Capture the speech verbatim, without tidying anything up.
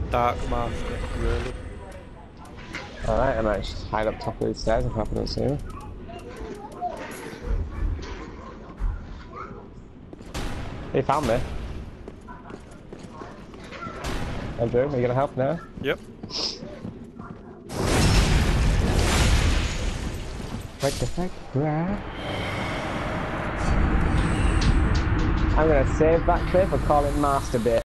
Dark Master, really. Alright, I might just hide up top of these stairs if I don't see him. He found me. Andrew, are you gonna help now? Yep. What the fuck, bruh? I'm gonna save that clip and call it Master Bit.